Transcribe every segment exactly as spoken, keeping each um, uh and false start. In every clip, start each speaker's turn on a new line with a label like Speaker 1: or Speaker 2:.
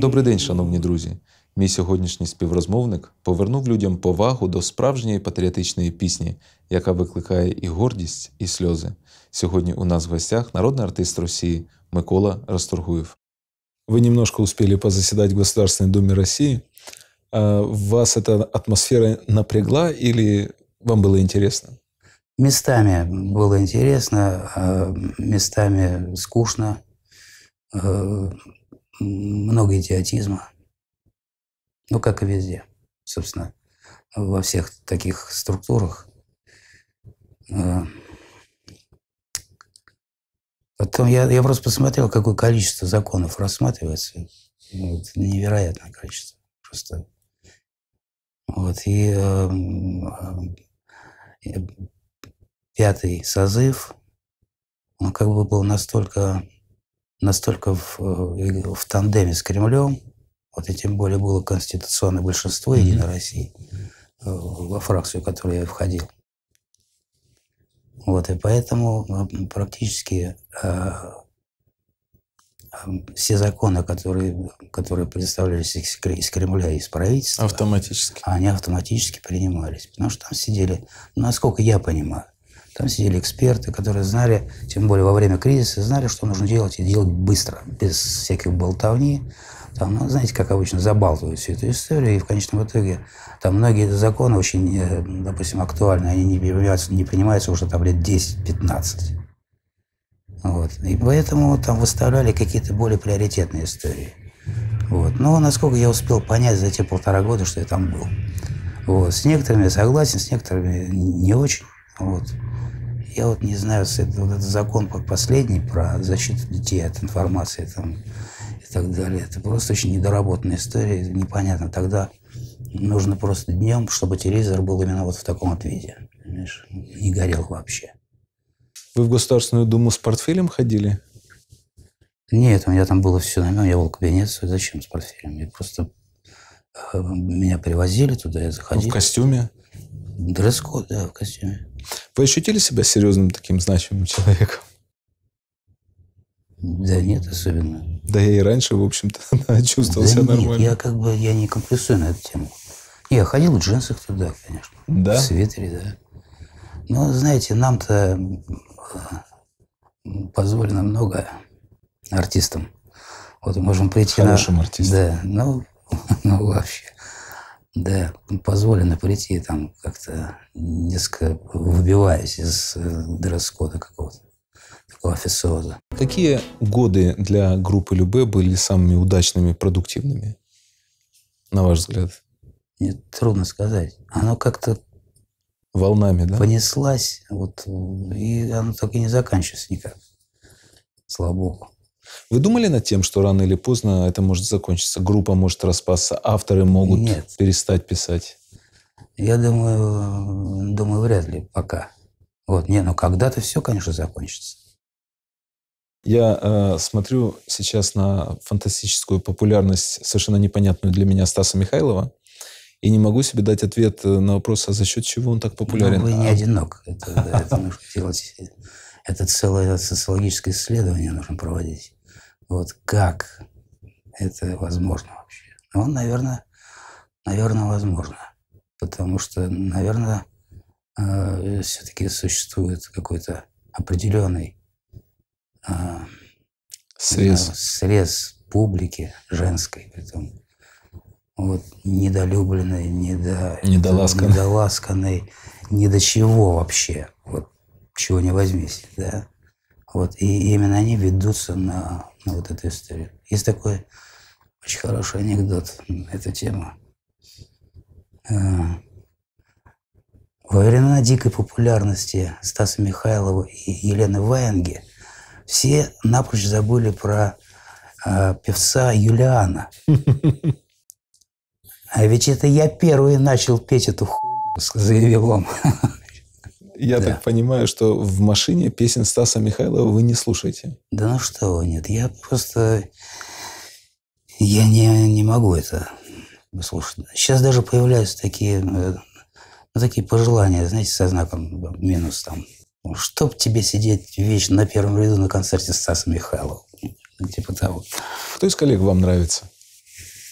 Speaker 1: Добрий день, шановні друзі! Мій сьогоднішній співрозмовник повернув людям повагу до справжньої патріотичної пісні, яка викликає і гордість, і сльози. Сьогодні у нас в гостях народный артист России Микола Расторгуев. Вы немножко успели позаседать в Государственной Думе России. Вас эта атмосфера напрягла или вам было интересно?
Speaker 2: Местами было интересно, местами скучно, много идиотизма. Ну, как и везде, собственно, во всех таких структурах. Потом я, я просто посмотрел, какое количество законов рассматривается. Вот, невероятное количество. Просто. Вот, и э, э, пятый созыв, он как бы был настолько, настолько в, в тандеме с Кремлем, вот и тем более было конституционное большинство Единой России, во фракцию, в которую я входил. Вот, и поэтому практически э, все законы, которые, которые представлялись из Кремля и из правительства,
Speaker 1: автоматически.
Speaker 2: Они автоматически принимались. Потому что там сидели, насколько я понимаю, там сидели эксперты, которые знали, тем более во время кризиса, знали, что нужно делать, и делать быстро, без всяких болтовни. Там, ну, знаете, как обычно, забалтывают всю эту историю, и в конечном итоге там многие законы очень, допустим, актуальны, они не принимаются, не принимаются уже там лет десять-пятнадцать. Вот. И поэтому там выставляли какие-то более приоритетные истории. Вот. Но насколько я успел понять за те полтора года, что я там был. Вот. С некоторыми я согласен, с некоторыми не очень. Вот. Я вот не знаю, это, вот этот закон последний про защиту детей от информации там, и так далее. Это просто очень недоработанная история, непонятно. Тогда нужно просто днем, чтобы телевизор был именно вот в таком вот виде. Понимаешь? Не горел вообще.
Speaker 1: Вы в Государственную Думу с портфелем ходили?
Speaker 2: Нет, у меня там было все на меня, я был в кабинет свой. Зачем с портфелем? Я просто... Э, меня привозили туда, я заходил.
Speaker 1: В костюме?
Speaker 2: Дресс-код, да, в костюме.
Speaker 1: Вы ощутили себя серьезным таким значимым человеком?
Speaker 2: Да нет, особенно.
Speaker 1: Да я и раньше, в общем-то, чувствовал
Speaker 2: да
Speaker 1: себя
Speaker 2: нет,
Speaker 1: нормально.
Speaker 2: Я как бы я не комплексую на эту тему. Я ходил в джинсах туда, конечно.
Speaker 1: Да?
Speaker 2: В свитере, да. Но, знаете, нам-то позволено много артистам. Вот мы можем прийти
Speaker 1: Хорошим
Speaker 2: на...
Speaker 1: артистам.
Speaker 2: Да, ну, ну вообще. Да, позволено прийти там как-то несколько выбиваясь из дресс-кода какого-то, такого официоза.
Speaker 1: Какие годы для группы Любэ были самыми удачными, продуктивными, на ваш взгляд?
Speaker 2: Мне трудно сказать. Оно как-то
Speaker 1: волнами, да?
Speaker 2: Понеслась, вот, и оно так и не заканчивается никак. Слава Богу.
Speaker 1: Вы думали над тем, что рано или поздно это может закончиться? Группа может распасться, авторы могут
Speaker 2: Нет.
Speaker 1: перестать писать?
Speaker 2: Я думаю, думаю, вряд ли пока. Вот, не, ну когда-то все, конечно, закончится.
Speaker 1: Я э, смотрю сейчас на фантастическую популярность, совершенно непонятную для меня, Стаса Михайлова, и не могу себе дать ответ на вопрос, а за счет чего он так популярен?
Speaker 2: Ну, вы не
Speaker 1: а...
Speaker 2: одинок. Это, да, это нужно делать. Это целое социологическое исследование нужно проводить. Вот как это возможно вообще? Ну, наверное, наверное, возможно. Потому что, наверное, э, все-таки существует какой-то определенный э,
Speaker 1: срез.
Speaker 2: Э, срез публики женской, притом, вот, недолюбленной, недо,
Speaker 1: недоласканной.
Speaker 2: недоласканной, ни до чего вообще, вот, чего не возьмись, да. Вот, и именно они ведутся на, на вот эту историю. Есть такой очень хороший анекдот на эту тему. Во времена дикой популярности Стаса Михайлова и Елены Ваенги все напрочь забыли про э, певца Юлиана. А ведь это я первый начал петь эту хуйню, заявил он.
Speaker 1: Я
Speaker 2: да.
Speaker 1: так понимаю, что в машине песен Стаса Михайлова вы не слушаете?
Speaker 2: Да ну что вы, нет. Я просто... Я не, не могу это слушать. Сейчас даже появляются такие, ну, такие пожелания, знаете, со знаком минус там. Чтоб тебе сидеть вечно на первом ряду на концерте Стаса Михайлова. Типа того.
Speaker 1: Кто из коллег вам нравится?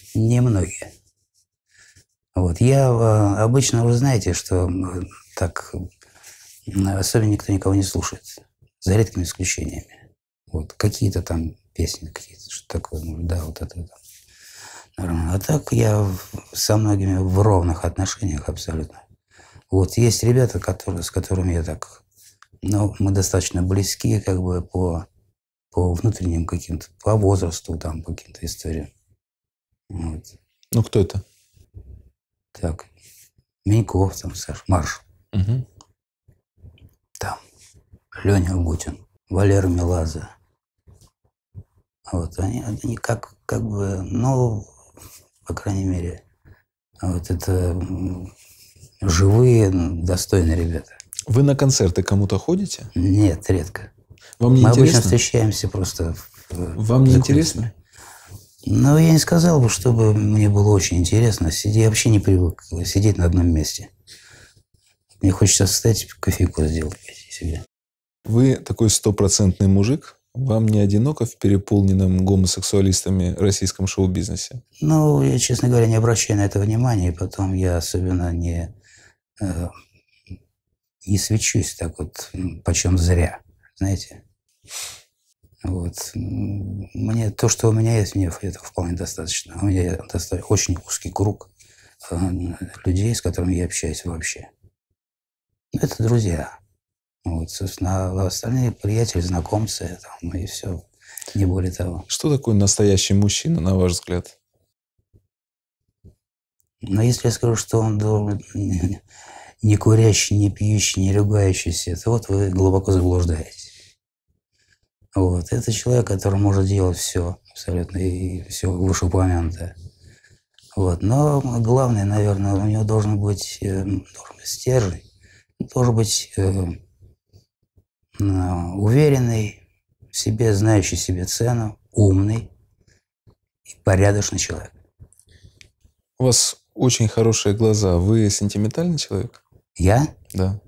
Speaker 2: немногие. Вот. Я э, обычно, вы знаете, что э, так э, особенно никто никого не слушает, за редкими исключениями. Вот. Какие-то там песни, какие-то, что такое, ну, да, вот это. это. Нормально. А так я в- со многими в ровных отношениях абсолютно. Вот. Есть ребята, которые, с которыми я так, ну, мы достаточно близки, как бы по, по внутренним каким-то, по возрасту, там, по каким-то историям. Вот.
Speaker 1: Ну, кто это?
Speaker 2: Так, Миньков, там, Саш, Марш,
Speaker 1: Мгм.
Speaker 2: там, Леня Агутин, Валера Меладзе. Вот, они, они как, как бы, ну, по крайней мере, вот это м, живые, м, достойные ребята.
Speaker 1: Вы на концерты кому-то ходите?
Speaker 2: Нет, редко.
Speaker 1: Вам не
Speaker 2: Мы обычно
Speaker 1: интересно?
Speaker 2: встречаемся просто в,
Speaker 1: Вам не
Speaker 2: за
Speaker 1: интересно?
Speaker 2: кулисами. Ну, я не сказал бы, чтобы мне было очень интересно. Сиди, я вообще не привык сидеть на одном месте. Мне хочется встать, кофейку сделать пойти себе.
Speaker 1: Вы такой стопроцентный мужик? Вам не одиноко в переполненном гомосексуалистами российском шоу-бизнесе?
Speaker 2: Ну, я, честно говоря, не обращаю на это внимания, и потом я особенно не, э, не свечусь так вот, м, почем зря, знаете. Вот. М, Мне то, что у меня есть, мне это вполне достаточно. У меня доста- очень узкий круг э, людей, с которыми я общаюсь вообще. Ну, это друзья. Вот, собственно, а остальные приятели, знакомцы, там, и все, не более того.
Speaker 1: Что такое настоящий мужчина, на ваш взгляд?
Speaker 2: Но если я скажу, что он должен не курящий, не пьющий, не ругающийся, то вот вы глубоко заблуждаетесь. Вот. Это человек, который может делать все абсолютно, и все вышеупомянутое. Вот. Но главное, наверное, у него должен быть, э, должен быть стержень, должен быть э, э, уверенный в себе, знающий себе цену, умный и порядочный человек.
Speaker 1: У вас очень хорошие глаза. Вы сентиментальный человек?
Speaker 2: Я?
Speaker 1: Да.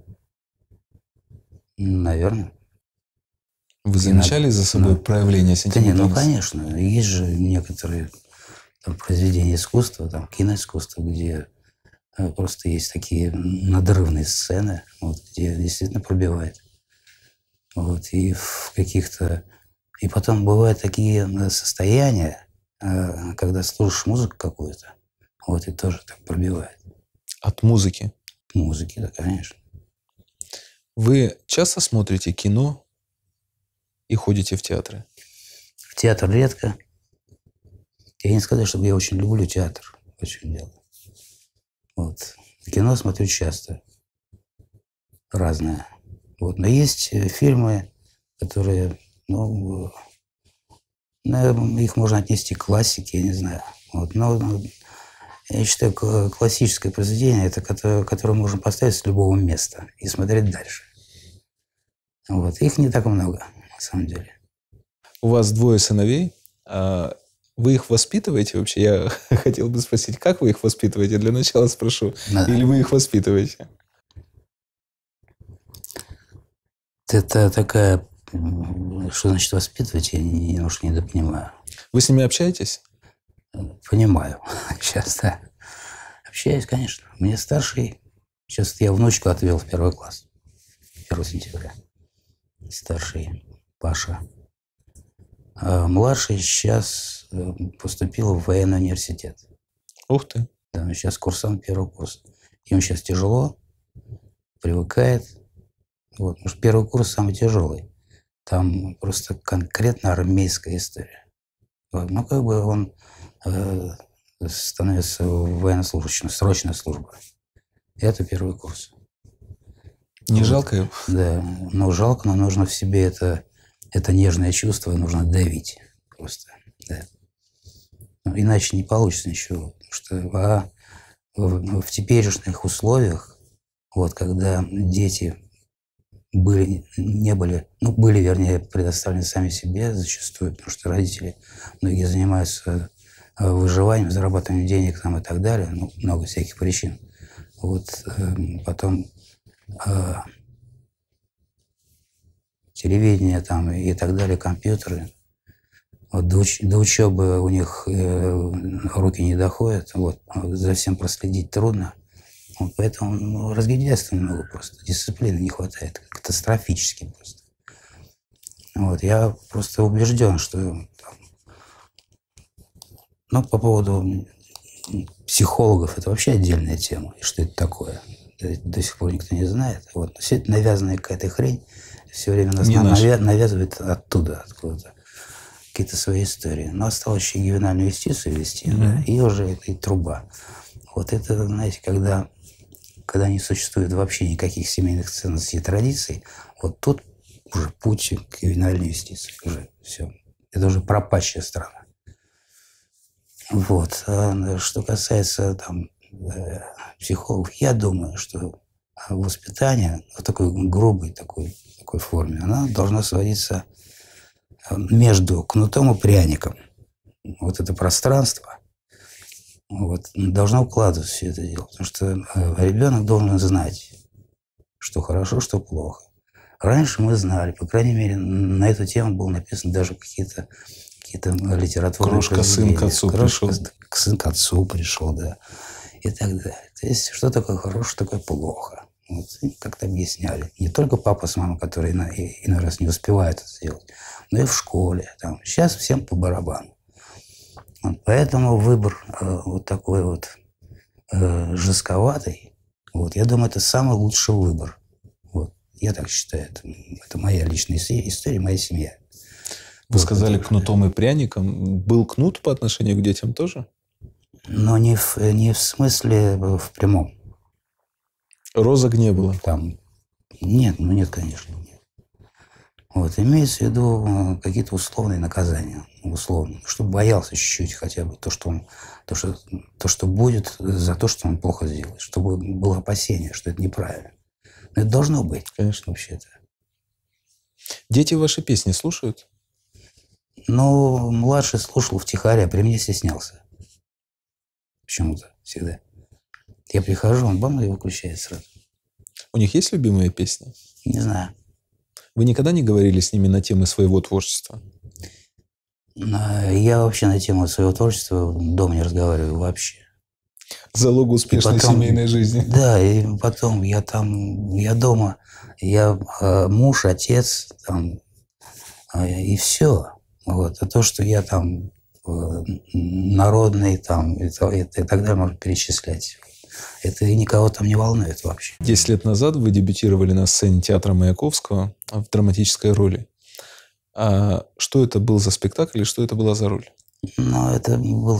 Speaker 2: Наверное.
Speaker 1: Вы
Speaker 2: Не
Speaker 1: замечали
Speaker 2: надо.
Speaker 1: за собой
Speaker 2: Ну,
Speaker 1: проявление
Speaker 2: Да не, ну
Speaker 1: сентиментальности?
Speaker 2: конечно. Есть же некоторые там, произведения искусства, там, киноискусства, где э, просто есть такие надрывные сцены, вот, где действительно пробивает. Вот, и в каких-то... И потом бывают такие э, состояния, э, когда слушаешь музыку какую-то, вот, и тоже так пробивает.
Speaker 1: От музыки.
Speaker 2: Музыки, да, конечно.
Speaker 1: Вы часто смотрите кино и ходите в театры?
Speaker 2: В театр редко. Я не сказать, чтобы я очень люблю театр. Очень дело. Вот. Кино смотрю часто. Разное. Вот. Но есть э, фильмы, которые, ну, э, наверное, их можно отнести к классике, я не знаю. Вот. Но ну, я считаю, к- классическое произведение – это которое, которое можно поставить с любого места и смотреть дальше. Вот. Их не так много, на самом деле.
Speaker 1: У вас двое сыновей. А вы их воспитываете вообще? Я хотел бы спросить, как вы их воспитываете? Для начала спрошу.
Speaker 2: Да.
Speaker 1: Или вы их воспитываете?
Speaker 2: Это такая... м, Что значит воспитывать, я не- немножко недопонимаю.
Speaker 1: Вы с ними общаетесь?
Speaker 2: Понимаю. Сейчас, да. Общаюсь, конечно. Мне старший. Сейчас я внучку отвел в первый класс. первого сентября. Старший Паша. А младший сейчас э, поступил в военный университет.
Speaker 1: Ух ты.
Speaker 2: Да, он сейчас курсант первого курса. Ему сейчас тяжело, привыкает. Вот, потому что первый курс самый тяжелый. Там просто конкретно армейская история. Вот, ну, как бы он э, становится военнослужащим, срочная служба. Это первый курс.
Speaker 1: Не
Speaker 2: Вот.
Speaker 1: жалко его?
Speaker 2: Да, но жалко, но нужно в себе это, это нежное чувство, нужно давить просто. Да. Ну, иначе не получится ничего. Потому что а в, в теперешних условиях, вот, когда дети были, не были, ну, были, вернее, предоставлены сами себе зачастую, потому что родители, многие занимаются э, выживанием, зарабатыванием денег там, и так далее, ну, много всяких причин. Вот э, потом э, телевидение там и так далее, компьютеры. Вот до, уч, до учебы у них э, руки не доходят, вот, за всем проследить трудно. Вот поэтому ну, разгильдяйства много просто, дисциплины не хватает, катастрофически просто. Вот, я просто убежден, что там, ну, по поводу психологов это вообще отдельная тема, и что это такое. До, до сих пор никто не знает. Вот. Все это навязанная какая-то хрень, все время нас навя- навязывает оттуда, откуда-то. Какие-то свои истории. Но осталось еще ювенальную юстицию вести, mm-hmm. да, и уже и труба. Вот это, знаете, когда, когда не существует вообще никаких семейных ценностей и традиций, вот тут уже путь к ювенальной юстиции. Уже все. Это уже пропащая страна. Вот. А что касается там, психологов, я думаю, что воспитание в такой грубой такой, такой форме, она должна сводиться между кнутом и пряником. Вот это пространство вот, должно укладываться все это дело. Потому что ребенок должен знать, что хорошо, что плохо. Раньше мы знали, по крайней мере, на эту тему было написано даже какие-то какие-то литературные
Speaker 1: Крошка, сын к отцу
Speaker 2: Крошка,
Speaker 1: пришел.
Speaker 2: Сын к отцу пришел, да. И так далее. То есть, что такое хорошо, что такое плохо. Вот, как-то объясняли. Не только папа с мамой, которые иной раз не успевают это сделать, но и в школе. Там. Сейчас всем по барабану. Вот, поэтому выбор э, вот такой вот э, жестковатый, вот, я думаю, это самый лучший выбор. Вот, я так считаю. Это, это моя личная история, моя семья.
Speaker 1: Вы
Speaker 2: вот,
Speaker 1: сказали
Speaker 2: это,
Speaker 1: кнутом и пряником. Был кнут по отношению к детям тоже?
Speaker 2: Но не в, не в смысле в прямом.
Speaker 1: Розок не было?
Speaker 2: Там нет, ну нет, конечно, нет. Вот, имеется в виду какие-то условные наказания, условно, чтобы боялся чуть-чуть хотя бы то, что он, то, что, то, что будет за то, что он плохо сделает, чтобы было опасение, что это неправильно. Но это должно быть,
Speaker 1: конечно,
Speaker 2: вообще-то.
Speaker 1: Дети ваши песни слушают?
Speaker 2: Ну, младший слушал втихаря, при мне стеснялся. Почему-то всегда. Я прихожу, он бам, и выключает сразу.
Speaker 1: У них есть любимые песни?
Speaker 2: Не знаю.
Speaker 1: Вы никогда не говорили с ними на темы своего творчества?
Speaker 2: Я вообще на тему своего творчества дома не разговариваю вообще.
Speaker 1: Залог успешной
Speaker 2: потом,
Speaker 1: семейной жизни.
Speaker 2: Да, и потом я там, я дома, я э, муж, отец, там, э, и все. Вот. А то, что я там э, народный, там, и, и, и так далее, можно перечислять. Это никого там не волнует вообще.
Speaker 1: Десять лет назад вы дебютировали на сцене театра Маяковского в драматической роли. А что это был за спектакль и что это была за роль?
Speaker 2: Ну, это был,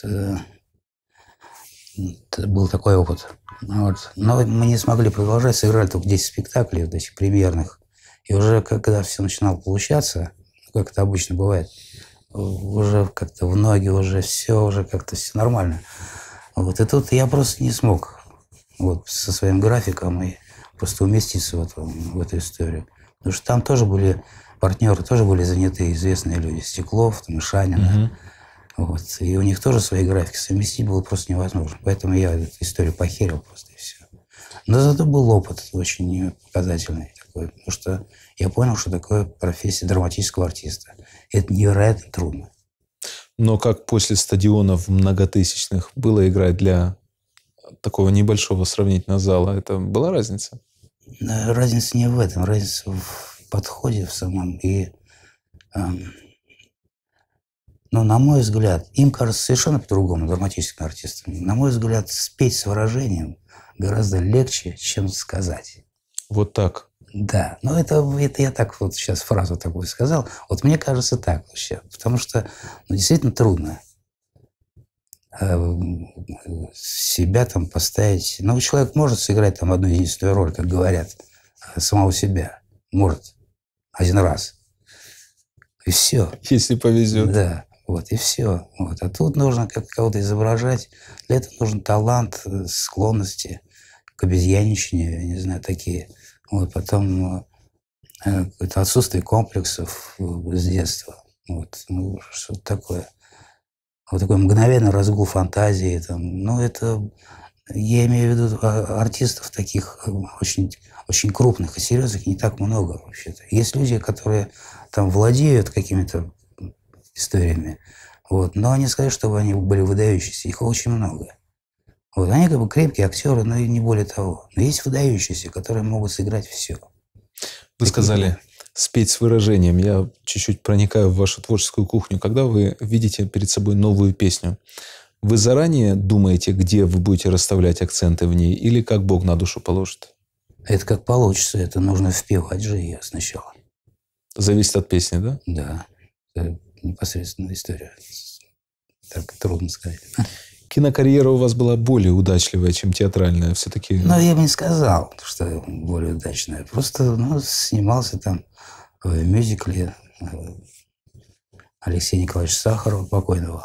Speaker 2: это был такой опыт. Вот. Но мы не смогли продолжать, сыграли только десять спектаклей вот этих премьерных. И уже когда все начинало получаться, как это обычно бывает, уже как-то в ноги, уже все, уже как-то все нормально. Вот. И тут я просто не смог вот, со своим графиком и просто уместиться в эту, в эту историю. Потому что там тоже были партнеры, тоже были заняты известные люди. Стеклов, там, Шанин. Uh-huh. Вот. И у них тоже свои графики. Совместить было просто невозможно. Поэтому я эту историю похерил просто и все. Но зато был опыт очень показательный такой. Потому что я понял, что такое профессия драматического артиста. Это невероятно трудно.
Speaker 1: Но как после стадионов многотысячных было играть для такого небольшого сравнительно зала? Это была разница?
Speaker 2: Разница не в этом. Разница в подходе в самом. И, эм, ну, на мой взгляд, им кажется совершенно по-другому, драматическим артистам. На мой взгляд, спеть с выражением гораздо легче, чем сказать.
Speaker 1: Вот так?
Speaker 2: Да, но это, это я так вот сейчас фразу такую сказал. Вот мне кажется так вообще, потому что ну, действительно трудно э, себя там поставить. Ну, человек может сыграть там одну единственную роль, как говорят, самого себя. Может. Один раз. И все.
Speaker 1: Если повезет.
Speaker 2: Да, вот, и все. Вот. А тут нужно как кого-то изображать. Для этого нужен талант, склонности к обезьяничанию, я не знаю, такие. Вот, потом э, это отсутствие комплексов с детства. Вот, ну, что-то такое. Вот такой мгновенный разгул фантазии. Там, ну, это, я имею в виду артистов таких очень, очень крупных и серьезных не так много вообще-то. Есть люди, которые там владеют какими-то историями. Вот. Но не сказать, чтобы они были выдающиеся. Их очень много. Вот. Они как бы крепкие актеры, но и не более того. Но есть выдающиеся, которые могут сыграть все.
Speaker 1: Вы сказали спеть с выражением. Я чуть-чуть проникаю в вашу творческую кухню. Когда вы видите перед собой новую песню, вы заранее думаете, где вы будете расставлять акценты в ней, или как Бог на душу положит?
Speaker 2: Это как получится. Это нужно впевать же ее сначала.
Speaker 1: Зависит от песни, да?
Speaker 2: Да. Это непосредственная история. Так трудно сказать.
Speaker 1: Кинокарьера у вас была более удачливая, чем театральная. Все-таки...
Speaker 2: Ну, я бы не сказал, что более удачная. Просто ну, снимался там в мюзикле Алексея Николаевича Сахарова, покойного.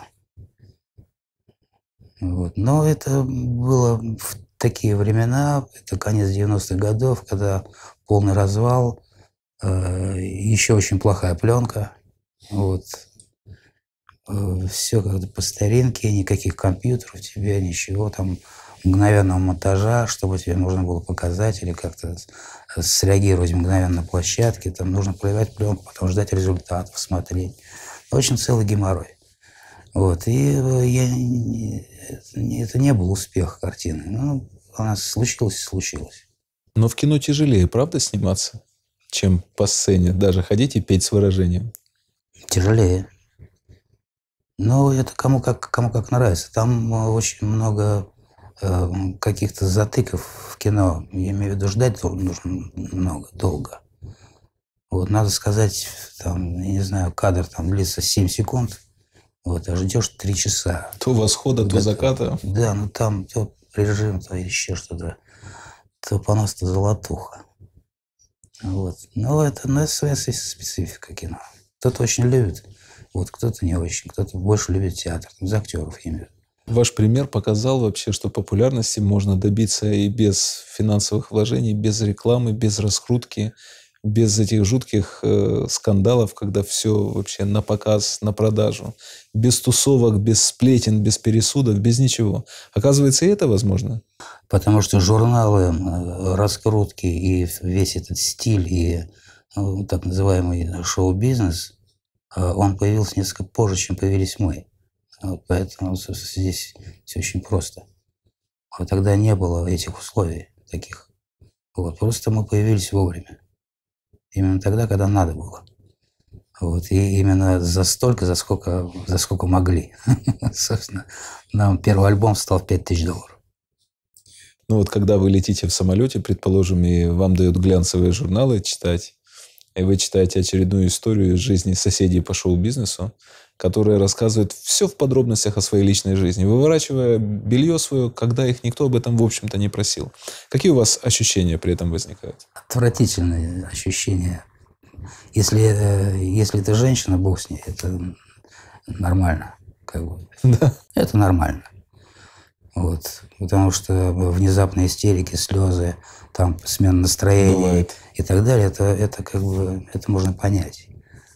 Speaker 2: Вот. Но это было в такие времена, это конец девяностых годов, когда полный развал, э, еще очень плохая пленка. Вот. Все как-то по старинке, никаких компьютеров у тебя, ничего, там мгновенного монтажа, чтобы тебе можно было показать или как-то среагировать мгновенно на площадке. Там нужно проявлять пленку, потом ждать результатов, смотреть. В общем, целый геморрой. Вот. И я, это не был успех картины. Ну, она случилась и случилась.
Speaker 1: Но в кино тяжелее, правда, сниматься, чем по сцене? Даже ходить и петь с выражением?
Speaker 2: Тяжелее. Ну, это кому как, кому как нравится. Там очень много э, каких-то затыков в кино. Я имею в виду, ждать нужно много, долго. Вот, надо сказать, там, я не знаю, кадр там длится семь секунд, вот, а ждешь три часа.
Speaker 1: То восхода, то
Speaker 2: да,
Speaker 1: заката.
Speaker 2: Да, ну там то режим, то еще что-то. То понос, то золотуха. Вот. Но это, ну, это своя специфика кино. Кто-то очень любит. Вот кто-то не очень, кто-то больше любит театр, из актеров, я имею в виду.
Speaker 1: Ваш пример показал вообще, что популярности можно добиться и без финансовых вложений, без рекламы, без раскрутки, без этих жутких э, скандалов, когда все вообще на показ, на продажу, без тусовок, без сплетен, без пересудов, без ничего. Оказывается, и это возможно.
Speaker 2: Потому что журналы, раскрутки и весь этот стиль и ну, так называемый шоу-бизнес, он появился несколько позже, чем появились мы. Поэтому здесь все очень просто. Вот тогда не было этих условий таких. Вот. Просто мы появились вовремя. Именно тогда, когда надо было. Вот. И именно за столько, за сколько, за сколько могли. Собственно, нам первый альбом стал пять тысяч долларов.
Speaker 1: Ну вот когда вы летите в самолете, предположим, и вам дают глянцевые журналы читать, и вы читаете очередную историю из жизни соседей по шоу-бизнесу, которые рассказывают все в подробностях о своей личной жизни, выворачивая белье свое, когда их никто об этом, в общем-то, не просил. Какие у вас ощущения при этом возникают?
Speaker 2: Отвратительные ощущения. Если, если это женщина, бог с ней, это нормально. Как бы.
Speaker 1: Да.
Speaker 2: Это нормально. Вот. Потому что внезапные истерики, слезы, там смена настроения
Speaker 1: Бывает.
Speaker 2: и так далее, это, это как бы это можно понять.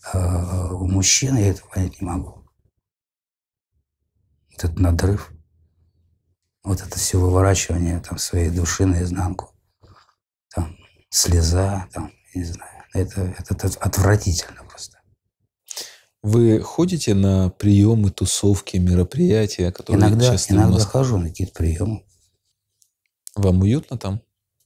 Speaker 2: А у мужчин я это понять не могу. Вот этот надрыв, вот это все выворачивание там, своей души наизнанку, там, слеза, там, не знаю, это, это, это отвратительно просто.
Speaker 1: Вы ходите на приемы, тусовки, мероприятия, которые
Speaker 2: Иногда,
Speaker 1: часто
Speaker 2: иногда
Speaker 1: в Москве?
Speaker 2: хожу на какие-то приемы.
Speaker 1: Вам уютно там?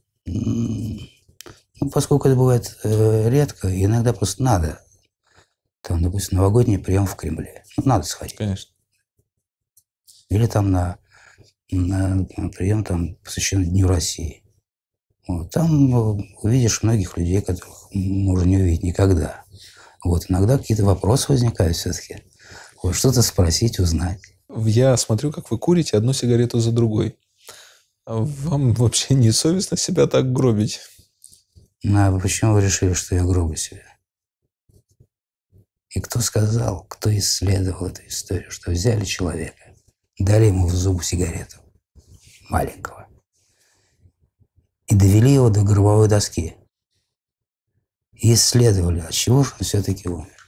Speaker 2: Ну, поскольку это бывает э, редко, иногда просто надо. Там, допустим, новогодний прием в Кремле. Ну, надо сходить.
Speaker 1: Конечно.
Speaker 2: Или там на, на, на прием, там, посвященный Дню России. Вот. Там увидишь многих людей, которых можно не увидеть никогда. Вот. Иногда какие-то вопросы возникают все-таки. Вот. Что-то спросить, узнать.
Speaker 1: Я смотрю, как вы курите одну сигарету за другой. Вам вообще не совестно себя так гробить?
Speaker 2: А почему вы решили, что я гробу себя? И кто сказал, кто исследовал эту историю, что взяли человека, дали ему в зуб сигарету маленького и довели его до гробовой доски. И исследовали, от чего же он все-таки умер.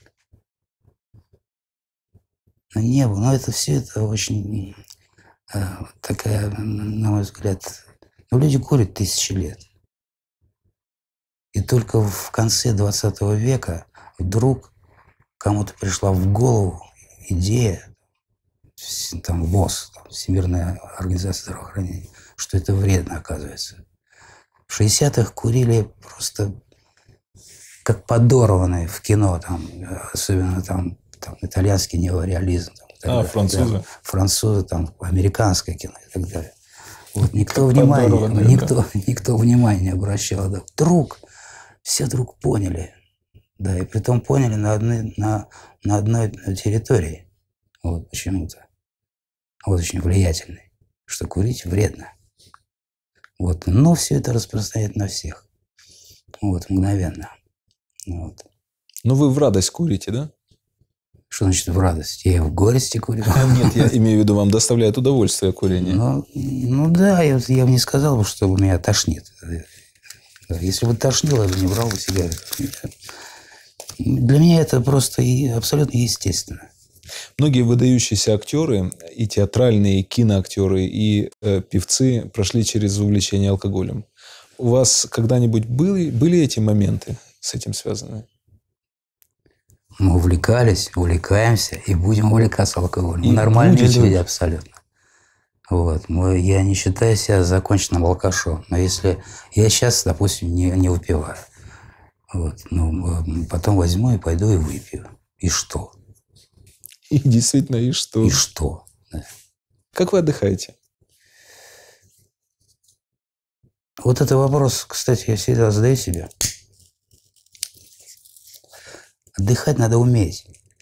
Speaker 2: Но не было. Но это все это очень э, такая, на мой взгляд, ну, люди курят тысячи лет. И только в конце двадцатого века вдруг кому-то пришла в голову идея, там ВОЗ, там, Всемирная организация здравоохранения, что это вредно, оказывается. В шестидесятых курили просто как подорванные в кино, там, особенно там, там итальянский неореализм. Там,
Speaker 1: а, далее. Французы?
Speaker 2: Да, французы, там, американское кино и так далее. Вот никто внимания, никто, да. никто внимания не обращал. Да. Вдруг, все вдруг поняли. Да, и притом поняли на одной, на, на одной территории. Вот почему-то. Вот очень влиятельный. Что курить вредно. Вот. Но все это распространяет на всех. Вот, мгновенно. Вот.
Speaker 1: Ну, вы в радость курите, да?
Speaker 2: Что значит в радость? Я и в горести курю.
Speaker 1: Нет, я имею в виду, вам доставляет удовольствие курение.
Speaker 2: Ну, ну да, я, я бы не сказал бы, что меня тошнит. Если бы тошнило, я бы не брал бы сигарету. Для меня это просто и абсолютно естественно.
Speaker 1: Многие выдающиеся актеры, и театральные, и киноактеры, и э, певцы прошли через увлечение алкоголем. У вас когда-нибудь были, были эти моменты с этим связаны?
Speaker 2: Мы увлекались, увлекаемся и будем увлекаться алкоголем.
Speaker 1: И
Speaker 2: Мы нормальные
Speaker 1: будете...
Speaker 2: люди абсолютно. Вот. Мы, я не считаю себя законченным алкашом. Но если я сейчас, допустим, не, не выпиваю, вот, ну, потом возьму и пойду и выпью. И что?
Speaker 1: И действительно, и что?
Speaker 2: И что? Да.
Speaker 1: Как вы отдыхаете?
Speaker 2: Вот это вопрос, кстати, я всегда задаю себе. Отдыхать надо уметь.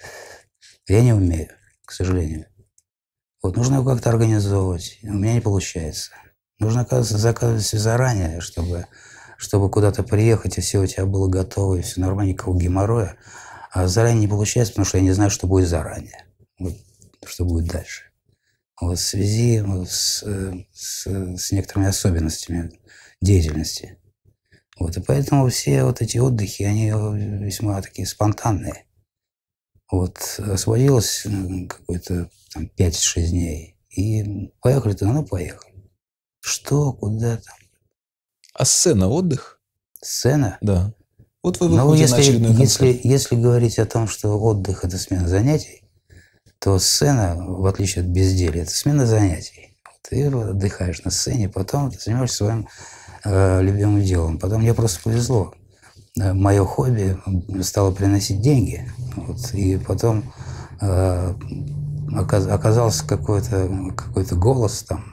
Speaker 2: Я не умею, к сожалению. Вот нужно его как-то организовывать. У меня не получается. Нужно, оказывается, заказывать все заранее, чтобы, чтобы куда-то приехать, и все у тебя было готово, и все нормально, никакого геморроя. А заранее не получается, потому что я не знаю, что будет заранее. Вот, что будет дальше. Вот в связи вот с, с, с некоторыми особенностями деятельности. Вот, и поэтому все вот эти отдыхи, они весьма такие спонтанные. Вот освободилось какой-то там пять-шесть дней. И поехали-то, ну, поехали. Что, куда там?
Speaker 1: А сцена, отдых?
Speaker 2: Сцена?
Speaker 1: Да. Вот вы
Speaker 2: Ну,
Speaker 1: выходите
Speaker 2: если,
Speaker 1: на очередной концерт.
Speaker 2: если, если говорить о том, что отдых – это смена занятий, то сцена, в отличие от безделья, это смена занятий. Ты отдыхаешь на сцене, потом ты занимаешься своим э, любимым делом. Потом мне просто повезло. Мое хобби стало приносить деньги. Вот, и потом э, оказ, оказался какой-то какой-то голос там.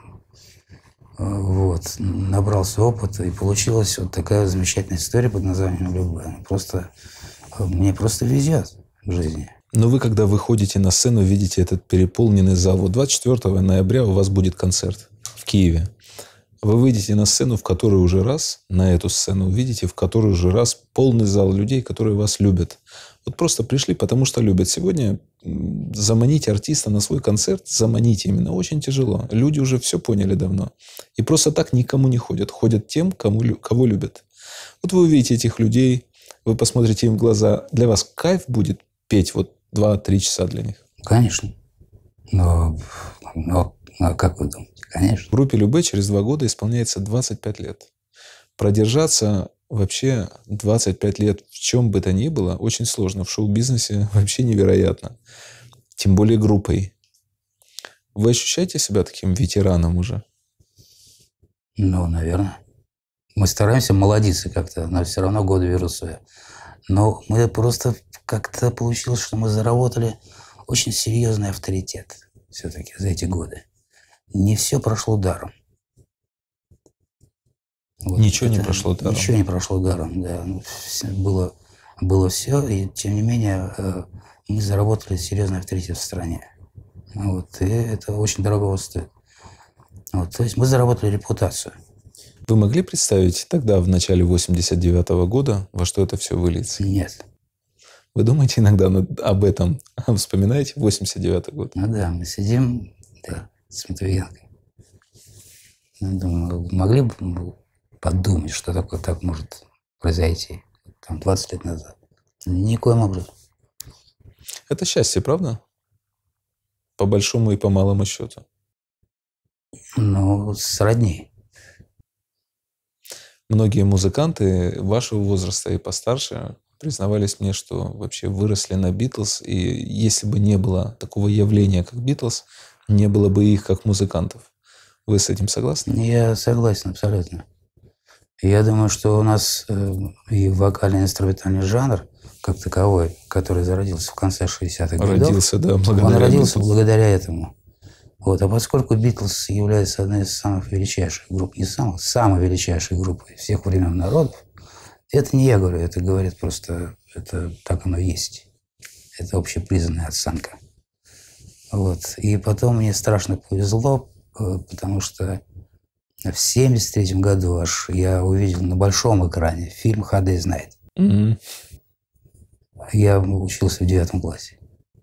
Speaker 2: Вот, набрался опыта, и получилась вот такая замечательная история под названием «Любовь». Просто, мне просто везет в жизни.
Speaker 1: Но вы, когда выходите на сцену, видите этот переполненный зал. Вот двадцать четвёртого ноября у вас будет концерт в Киеве. Вы выйдете на сцену, в которой уже раз, на эту сцену, увидите, в которой уже раз полный зал людей, которые вас любят. Вот просто пришли, потому что любят. Сегодня заманить артиста на свой концерт, заманить именно, очень тяжело. Люди уже все поняли давно. И просто так никому не ходят. Ходят тем, кому, кого любят. Вот вы увидите этих людей, вы посмотрите им в глаза. Для вас кайф будет петь вот два-три часа для них?
Speaker 2: Конечно. Но, но, но как вы думаете? Конечно.
Speaker 1: В группе Любэ через два года исполняется двадцать пять лет. Продержаться вообще двадцать пять лет в чем бы то ни было очень сложно. В шоу-бизнесе вообще невероятно. Тем более группой. Вы ощущаете себя таким ветераном уже?
Speaker 2: Ну, наверное. Мы стараемся молодиться как-то, но все равно годы берут свои. Но мы просто как-то получилось, что мы заработали очень серьезный авторитет все-таки за эти годы. Не все прошло даром. Вот
Speaker 1: ничего
Speaker 2: это,
Speaker 1: не прошло даром.
Speaker 2: Ничего не прошло даром, да. Было, было все, и тем не менее мы заработали серьезный авторитет в стране. Вот, и это очень дорого стоит. Вот, то есть мы заработали репутацию.
Speaker 1: Вы могли представить тогда, в начале восемьдесят девятого года, во что это все выльется?
Speaker 2: Нет.
Speaker 1: Вы думаете иногда об этом? Вспоминаете восемьдесят девятый год?
Speaker 2: Ну да, мы сидим, да, с Матвиенко. Думаю, могли бы подумать, что такое так может произойти там, двадцать лет назад? Никоим образом.
Speaker 1: Это счастье, правда? По большому и по малому счету.
Speaker 2: Ну, сродни.
Speaker 1: Многие музыканты вашего возраста и постарше признавались мне, что вообще выросли на Битлз, и если бы не было такого явления, как Битлз, не было бы их как музыкантов. Вы с этим согласны?
Speaker 2: Я согласен абсолютно. Я думаю, что у нас э, и вокально-инструментальный жанр, как таковой, который зародился в конце шестидесятых годов,
Speaker 1: Родился, да, благодаря
Speaker 2: он родился
Speaker 1: Битлз.
Speaker 2: благодаря этому. Вот. А поскольку Битлз является одной из самых величайших групп, не самых, самой величайшей группой всех времен народов, это не я говорю, это говорит просто, это так оно есть. Это общепризнанная оценка. Вот. И потом мне страшно повезло, потому что в семьдесят третьем году аж я увидел на большом экране фильм «Hard Day's Night».
Speaker 1: Mm-hmm.
Speaker 2: Я учился в девятом классе.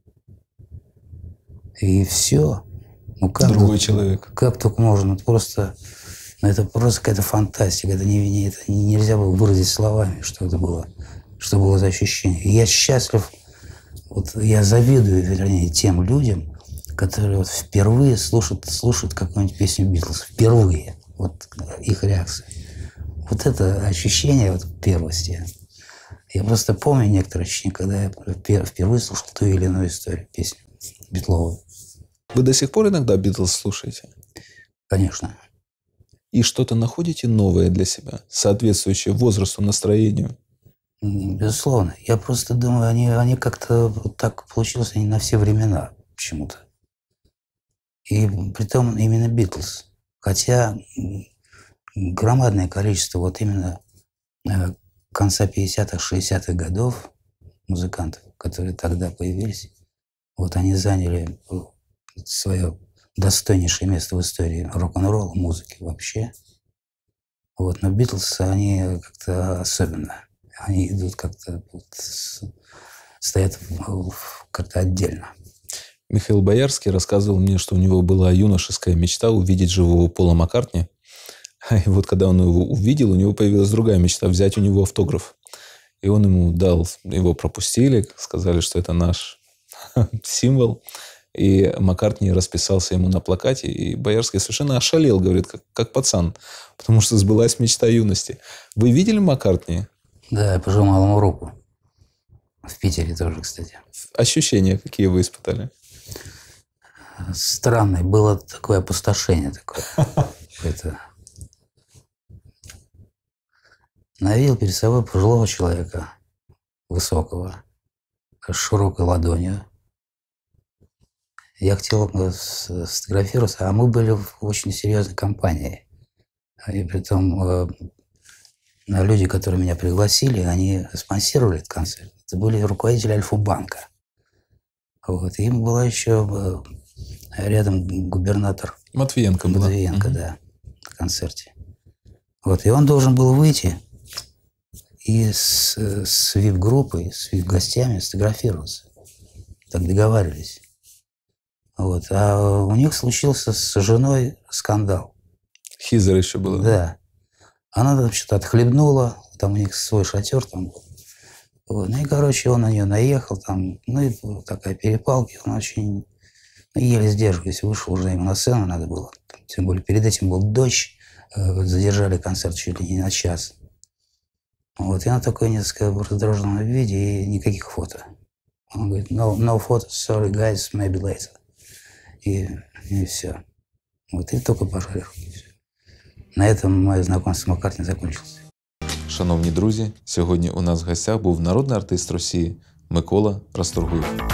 Speaker 2: И все. Ну, как
Speaker 1: Другой
Speaker 2: тут,
Speaker 1: человек.
Speaker 2: Как только можно? Просто, ну, это просто какая-то фантастика. Это, не, не, это нельзя было выразить словами, что это было, что было за ощущение. И я счастлив, вот я завидую, вернее, тем людям, которые вот впервые слушают, слушают какую-нибудь песню Битлз. Впервые. Вот их реакция. Вот это ощущение вот первости. Я просто помню некоторые ощущения, когда я впервые слушал ту или иную историю, песню Битловую.
Speaker 1: Вы до сих пор иногда Битлз слушаете?
Speaker 2: Конечно.
Speaker 1: И что-то находите новое для себя, соответствующее возрасту, настроению?
Speaker 2: Безусловно. Я просто думаю, они, они как-то вот так получилось, они на все времена почему-то. И притом именно Битлз. Хотя громадное количество вот именно конца пятидесятых, шестидесятых годов музыкантов, которые тогда появились, вот они заняли свое достойнейшее место в истории рок-н-ролла, музыки вообще. Вот, но Битлз, они как-то особенно. Они идут как-то, вот, стоят как-то отдельно.
Speaker 1: Михаил Боярский рассказывал мне, что у него была юношеская мечта увидеть живого Пола Маккартни. И вот когда он его увидел, у него появилась другая мечта – взять у него автограф. И он ему дал, его пропустили, сказали, что это наш символ. И Маккартни расписался ему на плакате. И Боярский совершенно ошалел, говорит, как, как пацан. Потому что сбылась мечта юности. Вы видели Маккартни?
Speaker 2: Да, я пожимал ему руку. В Питере тоже, кстати.
Speaker 1: Ощущения какие вы испытали?
Speaker 2: Странное. Было такое опустошение. Такое. Это... Навил перед собой пожилого человека, высокого, с широкой ладонью. Я хотел сфотографироваться, а мы были в очень серьезной компании. И притом люди, которые меня пригласили, они спонсировали этот концерт. Это были руководители Альфа-банка. Вот. И им была еще рядом губернатор
Speaker 1: Матвиенко была.
Speaker 2: Матвиенко, угу. Да, на концерте. Вот. И он должен был выйти и с, с ви ай пи-группой, с ви ай пи-гостями сфотографироваться. Так договаривались. Вот. А у них случился с женой скандал.
Speaker 1: Хизер еще было.
Speaker 2: Да. Она там что-то отхлебнула, там у них свой шатер там был. Вот. Ну и, короче, он на нее наехал, там, ну и такая перепалка, он очень, ну, еле сдерживаясь, вышел уже ему на сцену надо было. Тем более перед этим был дождь, задержали концерт чуть ли не на час. Вот. И она такой несколько в раздраженном виде и никаких фото. Он говорит, no, no photos, sorry guys, maybe later. И, и все. Вот, и только пожали руки. На этом моє знайомство з Маккартні закінчилося.
Speaker 1: Шановні друзі, сьогодні у нас в гостях був народний артист Росії Микола Расторгуєв.